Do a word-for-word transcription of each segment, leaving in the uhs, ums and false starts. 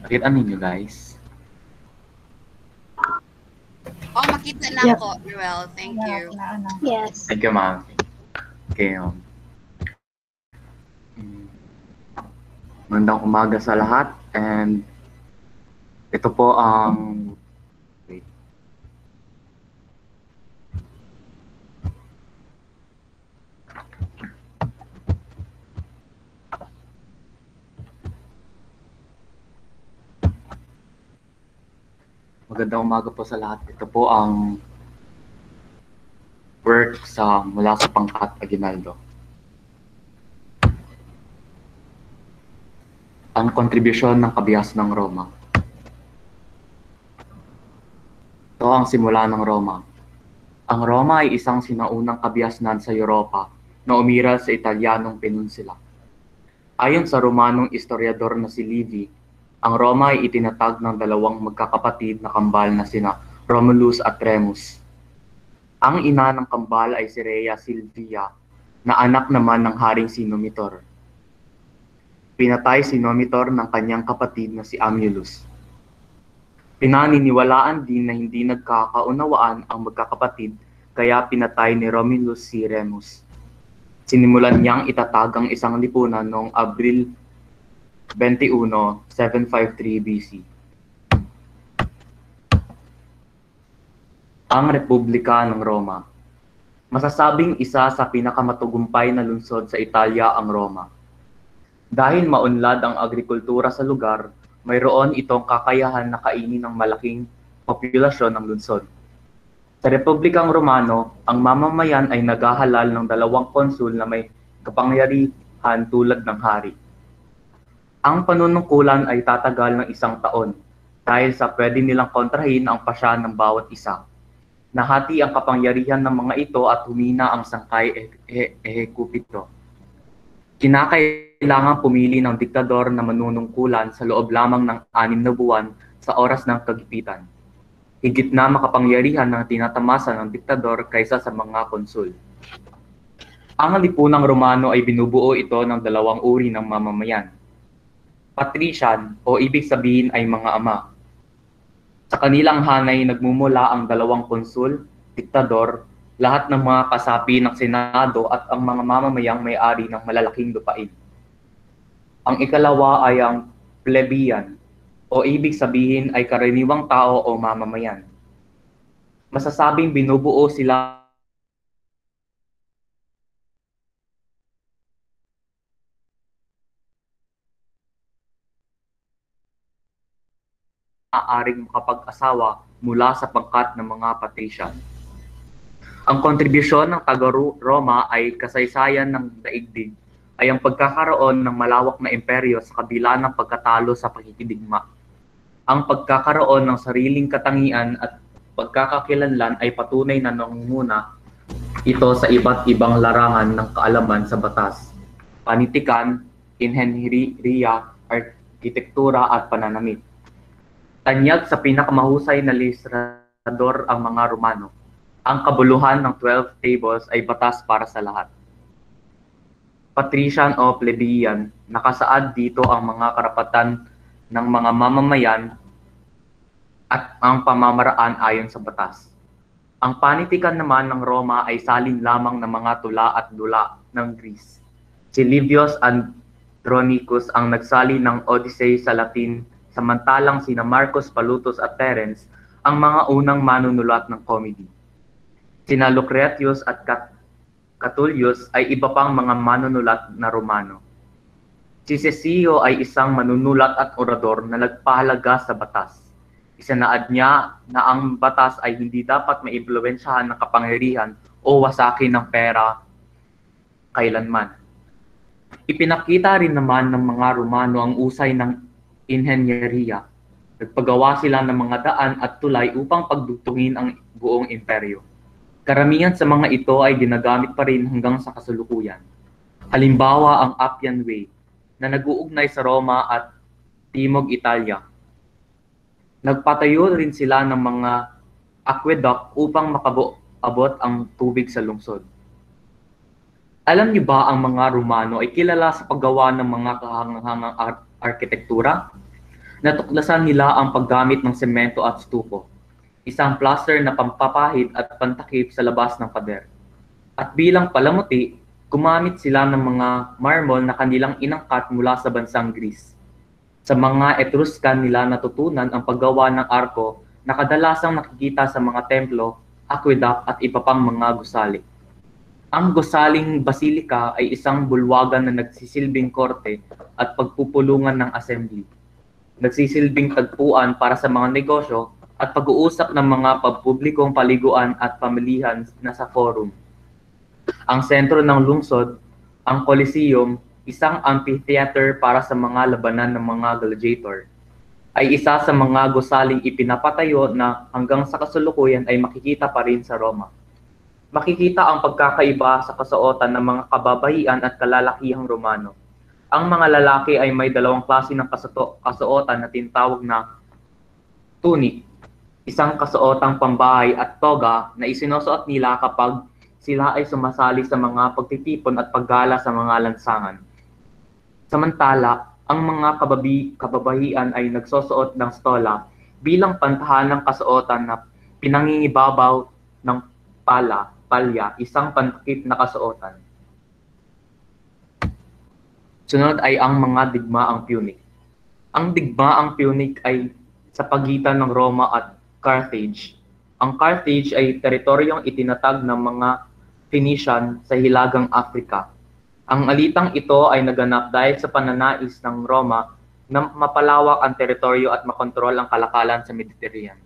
Nakita ninyo guys? Oh, makita na Yep. ko, Ruel. Thank Wala, you. wala, ano. Yes. Thank you, ma'am. Okay, um, mm, magandang umaga sa lahat and ito po ang wait. Magandang umaga po sa lahat. Ito po ang work sa mula sa Pangkat Aguinaldo. Ang kontribusyon ng kabias ng Roma. Ito ang simula ng Roma. Ang Roma ay isang sinaunang kabiasnan sa Europa na umiral sa Italianong peninsula. Ayon sa Romanong historiador na si Livy, ang Roma ay itinatag ng dalawang magkakapatid na kambal na sina Romulus at Remus. Ang ina ng kambal ay si Rhea Silvia, na anak naman ng Haring si Numitor. Pinatay si Numitor ng kanyang kapatid na si Amulus. Pinaniniwalaan din na hindi nagkakaunawaan ang magkakapatid kaya pinatay ni Romulus si Remus. Sinimulan niyang itatag ang isang lipunan noong Abril twenty-one, seven fifty-three B C. Ang Republika ng Roma. Masasabing isa sa pinakamatagumpay na lungsod sa Italia ang Roma. Dahil maunlad ang agrikultura sa lugar, mayroon itong kakayahan na kainin ng malaking populasyon ng lungsod. Sa Republikang Romano, ang mamamayan ay naghahalal ng dalawang konsul na may kapangyarihan tulad ng hari. Ang panunungkulan ay tatagal ng isang taon dahil sa pwede nilang kontrahin ang pasya ng bawat isa. Nahati ang kapangyarihan ng mga ito at humina ang sangkay ehekupito. Kinakailangan pumili ng diktador na manunungkulan sa loob lamang ng anim na buwan sa oras ng kagipitan. Higit na makapangyarihan ng tinatamasa ng diktador kaysa sa mga konsul. Ang lipunang Romano ay binubuo ito ng dalawang uri ng mamamayan. Patrician o ibig sabihin ay mga ama. Sa kanilang hanay nagmumula ang dalawang konsul, diktador, lahat ng mga kasapi ng Senado at ang mga mamamayang may-ari ng malalaking lupain. Ang ikalawa ay ang plebeian o ibig sabihin ay karaniwang tao o mamamayan. Masasabing binubuo sila maaaring makapag-asawa mula sa pangkat ng mga patrician. Ang kontribusyon ng taga-Roma ay kasaysayan ng daigdig ay ang pagkakaroon ng malawak na imperyo sa kabila ng pagkatalo sa pakikidigma. Ang pagkakaroon ng sariling katangian at pagkakakilanlan ay patunay na nangunguna ito sa iba't ibang larangan ng kaalaman sa batas, panitikan, inhenyeria, arkitektura at pananamit. Tanyag sa pinakamahusay na listrador ang mga Romano. Ang kabuluhan ng twelve tables ay batas para sa lahat. Patrician o plebeian, nakasaad dito ang mga karapatan ng mga mamamayan at ang pamamaraan ayon sa batas. Ang panitikan naman ng Roma ay salin lamang ng mga tula at dula ng Greece. Si Livius Andronicus ang nagsali ng Odyssey sa Latin, samantalang sina Marcus Palutus at Terence ang mga unang manunulat ng comedy. Sina Lucretius at Catullus ay iba pang mga manunulat na Romano. Si Cecilio ay isang manunulat at orador na nagpahalaga sa batas. Isanaad niya na ang batas ay hindi dapat maimpluwensyahan ng kapangyarihan o wasakin ng pera kailanman. Ipinakita rin naman ng mga Romano ang usay ng inhenyeriya. Nagpagawa sila ng mga daan at tulay upang pagdugtungin ang buong imperyo. Karamihan sa mga ito ay ginagamit pa rin hanggang sa kasalukuyan. Halimbawa ang Appian Way na nag-uugnay sa Roma at Timog Italia. Nagpatayo rin sila ng mga aqueduct upang makaabot ang tubig sa lungsod. Alam niyo ba ang mga Romano ay kilala sa paggawa ng mga kahangahangang ar- arkitektura? Natuklasan nila ang paggamit ng semento at stuko, isang plaster na pampapahid at pantakip sa labas ng pader. At bilang palamuti, gumamit sila ng mga marmol na kanilang inangkat mula sa bansang Greece. Sa mga Etruscan nila natutunan ang paggawa ng arko na kadalasang nakikita sa mga templo, aqueduct at iba pang mga gusali. Ang gusaling basilika ay isang bulwagan na nagsisilbing korte at pagpupulungan ng assembly. Nagsisilbing tagpuan para sa mga negosyo at pag-uusap ng mga pampublikong paliguan at pamilihan na sa forum. Ang sentro ng lungsod, ang Coliseum, isang amphitheater para sa mga labanan ng mga gladiator, ay isa sa mga gusaling ipinapatayo na hanggang sa kasulukuyan ay makikita pa rin sa Roma. Makikita ang pagkakaiba sa kasuotan ng mga kababaihan at kalalakihang Romano. Ang mga lalaki ay may dalawang klase ng kasuto- kasuotan na tinatawag na tunic, isang kasuotang pambahay, at toga na isinusuot nila kapag sila ay sumasali sa mga pagtitipon at paggala sa mga lansangan. Samantala, ang mga kababi, kababahian ay nagsusuot ng stola bilang pantahan ng kasuotan na pinangingibabaw ng pala, palya, isang pantakip na kasuotan. Sunod ay ang mga digmaang Punic. Ang digmaang Punic ay sa pagitan ng Roma at Carthage. Ang Carthage ay teritoryong itinatag ng mga Phoenician sa Hilagang Africa. Ang alitang ito ay naganap dahil sa pananais ng Roma na mapalawak ang teritoryo at makontrol ang kalakalan sa Mediterranean.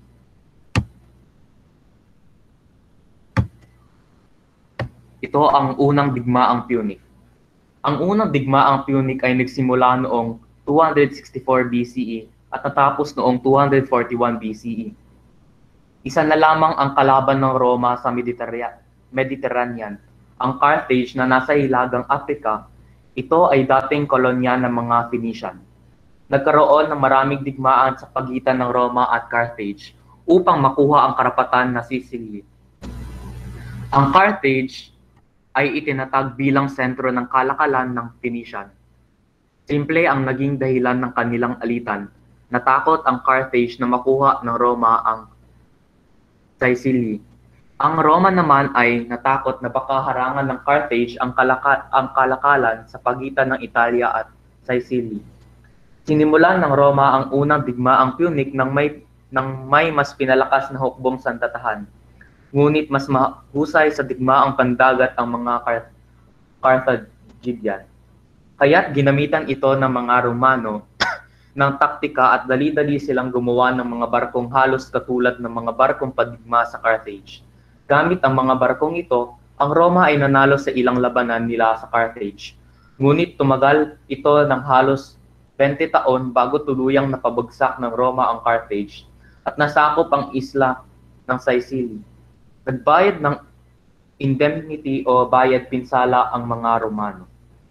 Ito ang unang digmaang Punic. Ang unang digmaang Punic ay nagsimula noong two sixty-four B C E at natapos noong two forty-one B C E. Isa na lamang ang kalaban ng Roma sa Mediterranean, ang Carthage na nasa Hilagang Africa. Ito ay dating kolonya ng mga Phoenician. Nagkaroon ng maraming digmaan sa pagitan ng Roma at Carthage upang makuha ang karapatan na Sicily. Ang Carthage ay itinatag bilang sentro ng kalakalan ng Phoenician. Simple ang naging dahilan ng kanilang alitan. Natakot ang Carthage na makuha ng Roma ang Sicily. Ang Roma naman ay natakot na baka harangan ng Carthage ang, kalaka- ang kalakalan sa pagitan ng Italia at Sicily. Sinimulan ng Roma ang unang digmaang Punic nang may, nang may mas pinalakas na hukbong sandatahan. Ngunit mas mahusay sa digmaang pandagat ang mga Carth- Carthaginian. Kaya't ginamitan ito ng mga Romano ng taktika at dali-dali silang gumawa ng mga barkong halos katulad ng mga barkong padigma sa Carthage. Gamit ang mga barkong ito, ang Roma ay nanalo sa ilang labanan nila sa Carthage. Ngunit tumagal ito ng halos twenty taon bago tuluyang napabagsak ng Roma ang Carthage at nasakop ang isla ng Sicily. Nagbayad ng indemnity o bayad pinsala ang mga Romano.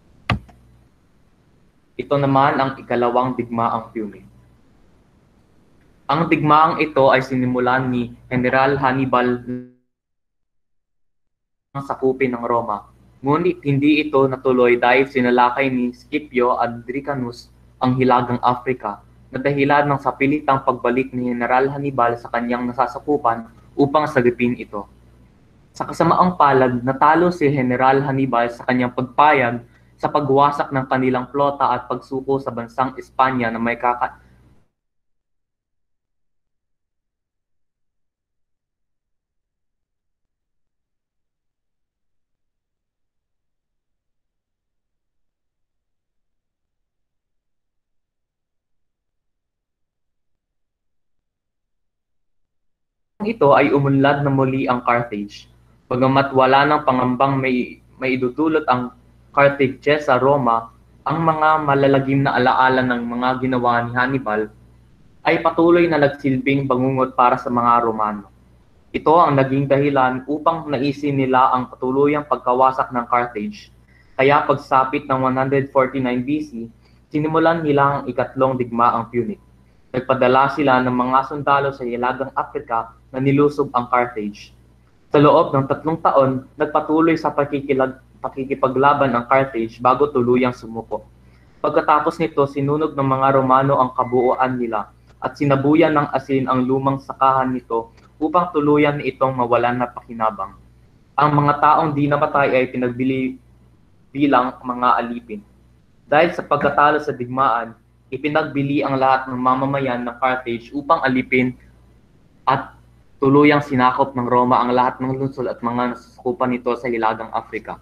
Ito naman ang ikalawang digmaang Punic. Ang digmaang ito ay sinimulan ni General Hannibal ng sakupin ng Roma. Ngunit hindi ito natuloy dahil sinalakay ni Scipio Africanus ang Hilagang Africa na dahilan ng sapilitang pagbalik ni General Hannibal sa kanyang nasasakupan upang sagipin ito. Sa kasamaang palad, natalo si General Hannibal sa kanyang pagpayag sa pagwasak ng kanilang flota at pagsuko sa bansang Espanya na may kaka ito ay umunlad na muli ang Carthage. Bagamat wala ng pangambang may, may idudulot ang Carthage sa Roma, ang mga malalagim na alaala ng mga ginawa ni Hannibal ay patuloy na nagsilbing bangungot para sa mga Romano. Ito ang naging dahilan upang naisin nila ang patuluyang pagkawasak ng Carthage. Kaya pagsapit ng one forty-nine B C, sinimulan nila ang ikatlong digmaang Punic. Nagpadala sila ng mga sundalo sa Hilagang Africa na nilusob ang Carthage. Sa loob ng tatlong taon, nagpatuloy sa pakikilag, pakikipaglaban ang Carthage bago tuluyang sumuko. Pagkatapos nito, sinunog ng mga Romano ang kabuuan nila at sinabuyan ng asin ang lumang sakahan nito upang tuluyan itong mawalan na pakinabang. Ang mga taong di namatay ay pinagbili bilang mga alipin. Dahil sa pagkatalo sa digmaan, ipinagbili ang lahat ng mamamayan ng Carthage upang alipin at tuluyang sinakop ng Roma ang lahat ng lungsod at mga nasasakupan nito sa Hilagang Afrika.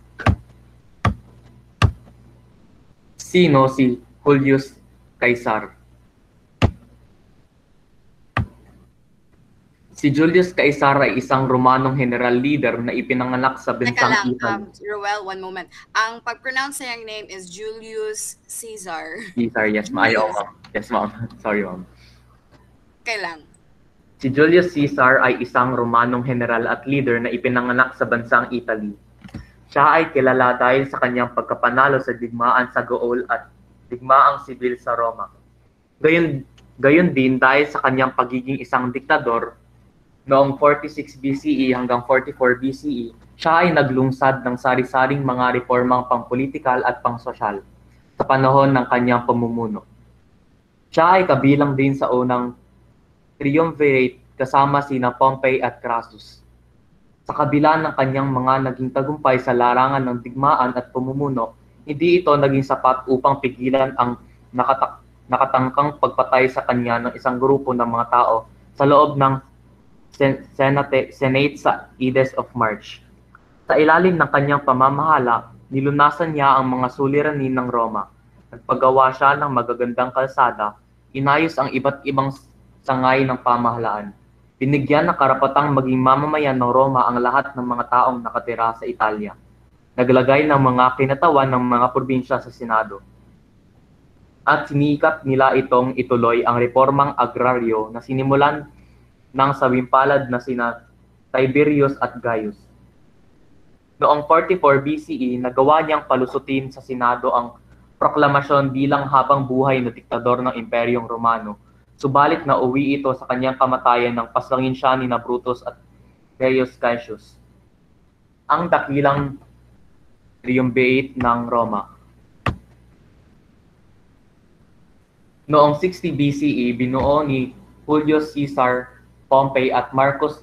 Sino si Julius Caesar? Si Julius Caesar ay isang Romanong general leader na ipinanganak sa Teka bansang lang, Italy. um, Roel, one moment. Ang pag-pronounce sa yung name is Julius Caesar. Caesar, yes ma'am. Ay, oh, ma'am. Yes ma'am. Sorry ma'am. Kailang. Si Julius Caesar ay isang Romanong general at leader na ipinanganak sa bansang Italy. Siya ay kilala dahil sa kanyang pagkapanalo sa digmaan sa Gaul at digmaang sibil sa Roma. Gayon, gayon din dahil sa kanyang pagiging isang diktador. Noong forty-six B C E hanggang forty-four B C E, siya ay naglungsad ng sari-saring mga reformang pampolitikal at pangsosyal sa panahon ng kanyang pamumuno. Siya ay kabilang din sa unang triumvirate kasama sina Pompey at Crassus. Sa kabila ng kanyang mga naging tagumpay sa larangan ng digmaan at pamumuno, hindi ito naging sapat upang pigilan ang nakatak- nakatangkang pagpatay sa kanya ng isang grupo ng mga tao sa loob ng Senate, Senate sa Ides of March. Sa ilalim ng kanyang pamamahala, nilunasan niya ang mga suliranin ng Roma. Nagpagawa siya ng magagandang kalsada, inayos ang iba't ibang sangay ng pamahalaan. Binigyan ng karapatang maging mamamayan ng Roma ang lahat ng mga taong nakatira sa Italia. Naglagay ng mga kinatawan ng mga probinsya sa Senado. At sinikap nila itong ituloy ang reformang agraryo na sinimulan ng sawimpalad na sina Tiberius at Gaius. Noong forty-four B C E, nagawa niyang palusutin sa Senado ang proklamasyon bilang habang buhay na diktador ng Imperyong Romano. Subalit na uwi ito sa kanyang kamatayan nang paslangin siya ni na Brutus at Gaius Cassius, ang dakilang triumvirate ng Roma. Noong sixty B C E, binuo ni Julius Caesar, Pompey at Marcus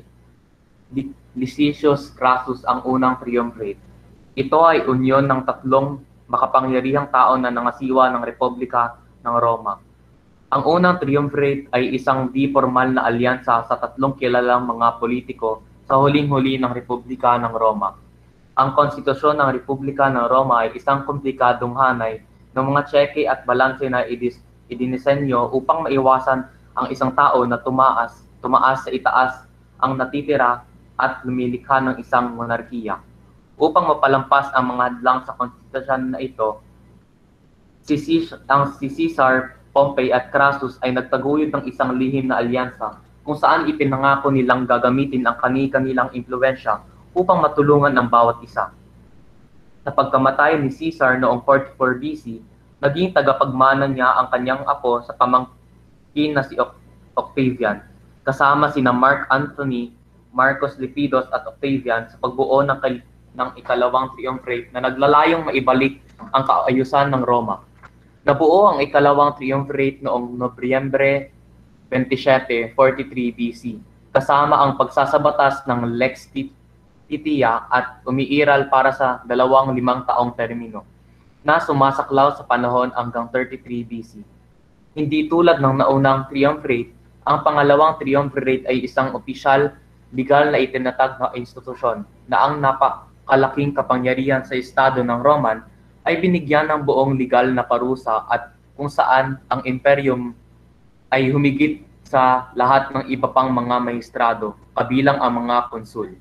Licinius Crassus ang unang triumvirate. Ito ay unyon ng tatlong makapangyarihang tao na nangasiwa ng Republika ng Roma. Ang unang triumvirate ay isang di formal na alyansa sa tatlong kilalang mga politiko sa huling-huli ng Republika ng Roma. Ang konstitusyon ng Republika ng Roma ay isang komplikadong hanay ng mga tseke at balanse na idis, idinisenyo upang maiwasan ang isang tao na tumaas tumaas sa itaas ang natitira at lumilikha ng isang monarkiya. Upang mapalampas ang mga hadlang sa konstitusyon na ito, si, Caesar, ang si Caesar, Pompey at Crassus ay nagtaguyod ng isang lihim na alyansa kung saan ipinangako nilang gagamitin ang kani-kanilang impluwensya upang matulungan ang bawat isa. Sa pagkamatay ni Caesar noong forty-four B C, naging tagapagmana niya ang kanyang apo sa pamangkin na si Octavian, kasama sina Mark Antony, Marcus Lepidus at Octavian sa pagbuo ng, ng ikalawang triumvirate na naglalayong maibalik ang kaayusan ng Roma. Nabuo ang ikalawang triumvirate noong Nobyembre twenty-seven, forty-three B C, kasama ang pagsasabatas ng Lex Titia at umiiral para sa dalawang limang taong termino, na sumasaklaw sa panahon hanggang thirty-three B C. Hindi tulad ng naunang triumvirate, ang pangalawang triumvirate ay isang opisyal, legal na itinatag na institusyon na ang napakalaking kapangyarihan sa estado ng Roman ay binigyan ng buong legal na parusa at kung saan ang imperyum ay humigit sa lahat ng iba pang mga maestrado, kabilang ang mga konsul.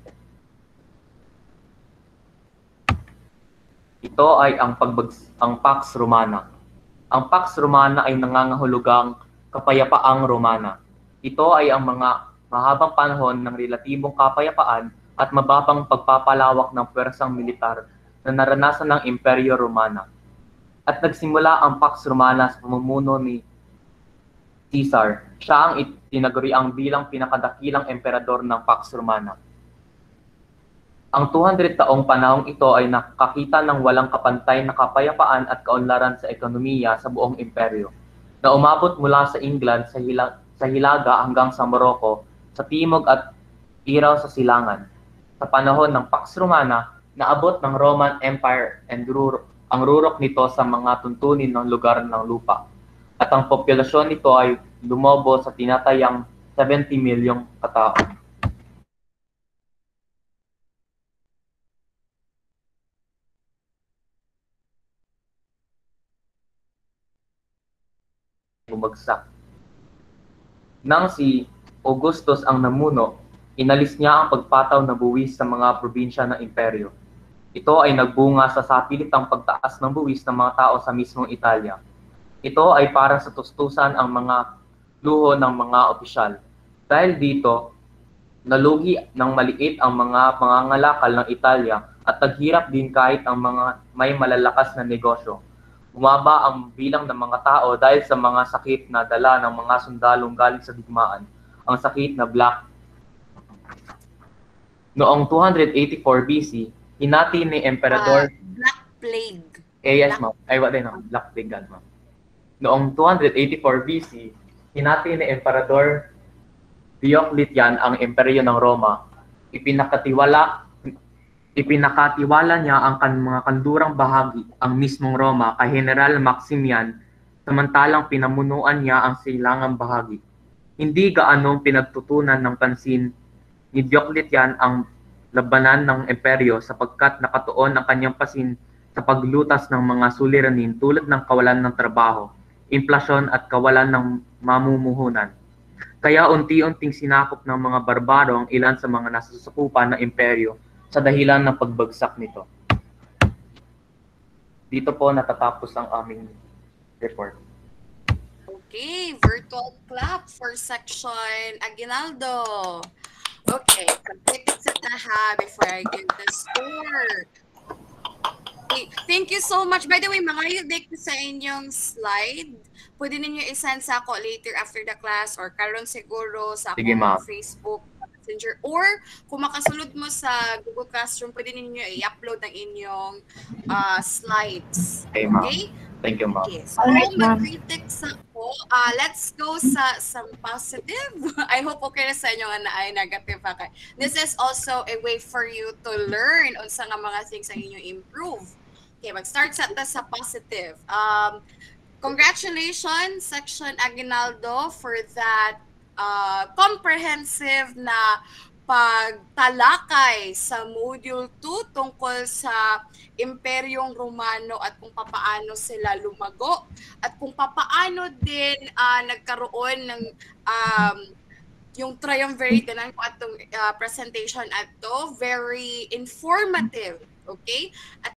Ito ay ang, pagbags- ang Pax Romana. Ang Pax Romana ay nangangahulugang kapayapaang Romana. Ito ay ang mga mahabang panahon ng relatibong kapayapaan at mababang pagpapalawak ng pwersang militar na naranasan ng Imperyo Romana. At nagsimula ang Pax Romana sa pamumuno ni Caesar. Siya ang tinaguriang bilang pinakadakilang emperador ng Pax Romana. Ang two hundred taong panahong ito ay nakakita ng walang kapantay na kapayapaan at kaunlaran sa ekonomiya sa buong imperyo, na umabot mula sa England sa, hila- sa Hilaga hanggang sa Morocco, sa timog at iraw sa silangan. Sa panahon ng Pax Romana, naabot ng Roman Empire and rur- ang rurok nito sa mga tuntunin ng lugar ng lupa. At ang populasyon nito ay lumobo sa tinatayang seventy milyong katao. Bumagsak. Nang si Augustus ang namuno, inalis niya ang pagpataw na buwis sa mga probinsya ng imperyo. Ito ay nagbunga sa sapilitang pagtaas ng buwis ng mga tao sa mismong Italia. Ito ay para sa tustusan ang mga luho ng mga opisyal. Dahil dito, nalugi ng maliit ang mga pangangalakal ng Italia at naghirap din kahit ang mga may malalakas na negosyo. Bumaba ang bilang ng mga tao dahil sa mga sakit na dala ng mga sundalong galing sa digmaan, ang sakit na Black. Noong two eighty-four B C, hinati ni Emperador... Uh, Black Plague. Eh, yes, Black- ma'am. Ay, wala na. Black Plague, God, ma'am. Noong two eighty-four B C, hinati ni Emperador Diocletian ang imperyo ng Roma. Ipinakatiwala Ipinakatiwala niya ang kan mga kandurang bahagi, ang mismong Roma, kay General Maximian, samantalang pinamunuan niya ang silangang bahagi. Hindi gaanong pinagtutunan ng pansin ni Diocletian ang labanan ng imperyo sapagkat nakatuon ang kanyang pasin sa paglutas ng mga suliranin tulad ng kawalan ng trabaho, inflasyon at kawalan ng mamumuhunan. Kaya unti-unting sinakop ng mga barbaro ang ilan sa mga nasusukupan ng imperyo sa dahilan ng pagbagsak nito. Dito po natatapos ang aming report. Okay, virtual clap for section Aguinaldo. Okay, complete sa taha before I give the score. Okay, thank you so much. By the way, mga yudik sa inyong slide, pwede ninyo isend sa ako later after the class or karon siguro sa Sige, akong ma'am. Facebook Messenger. Or kung makasulod mo sa Google Classroom, pwede ninyo i-upload ang inyong uh, slides. Okay, ma'am. Okay? Thank you, ma'am. Okay, so Alright, ma'am. mag-critics ako. Uh, let's go sa some positive. I hope okay na sa inyo nga na ay negative. Okay. This is also a way for you to learn on sa nga mga things ang inyo improve. Okay, mag-start sa ta sa positive. Um, congratulations, Section Aguinaldo, for that uh, comprehensive na pagtalakay sa Module two tungkol sa Imperyong Romano at kung papaano sila lumago at kung papaano din uh, nagkaroon ng um, yung triumvirate na ko atong uh, presentation at to very informative, okay? At